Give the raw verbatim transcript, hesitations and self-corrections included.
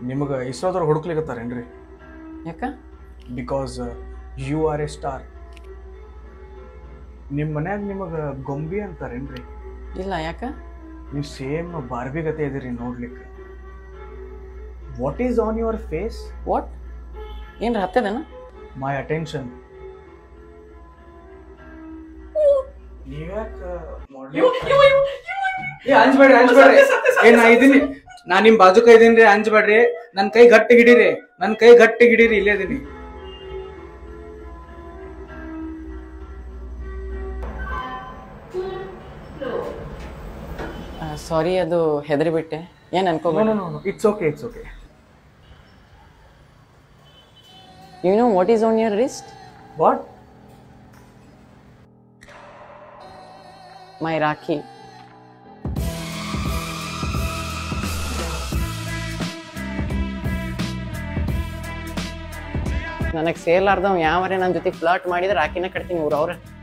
ನಿಮಗೆ ಇಸ್ರೋದವ್ರು ಹುಡುಕ್ಲಿಕತ್ತಾರೇನ್ರಿ? ಯಾಕ? Because you are a star. ನಿಮ್ಮ ಮನ್ಯಾಗ ನಿಮಗೆ ಗೊಂಬಿ ಅಂತಾರೇನ್ರಿ? ಇಲ್ಲ, ಯಾಕ? ನೀವು ಸೇಮ್ ಬಾರ್ಬಿ ಗತೆ ಇದೀರಿ ನೋಡ್ಲಿಕ್ಕೆ. What is on your face? What? ಏನ್ರ ಹತ್ತದೇನ? ಮೈ ಅಟೆನ್ಷನ್. ನೀವ್ಯಾಕ ಅಂಜ್ಬೇಡ್ರಿ ಅಂಜ್ಬೇಡ್ರಿ ಏ ನಾ ಇದೀನಿ, ನಾ ನಿಮ್ ಬಾಜುಕ ಇದೀನ್ರಿ, ಅಂಜ್ಬೇಡ್ರಿ. ನನ್ ಕೈ ಗಟ್ಟಿ ಹಿಡೀರಿ, ನನ್ ಕೈ ಗಟ್ಟಿ ಹಿಡೀರಿ, ಇಲ್ಲೇ ಇದೀನಿ. ಸಾರಿ, ಅದು ಹೆದರಿ ಬಿಟ್ಟೆ, ಏನ್ ಅನ್ಕೋಬೇಡ. It's okay, it's okay. You know what is on your wrist? What? My rakhi. ನನಗೆ ಸೇರ್ಲಾರ್ದವ್ ಯಾವರೇ ನನ್ನ ಜೊತೆ ಫ್ಲರ್ಟ್ ಮಾಡಿದ್ರೆ ರಾಖಿನ ಕಟ್ತೀನಿ ಊರವ್ರೆ.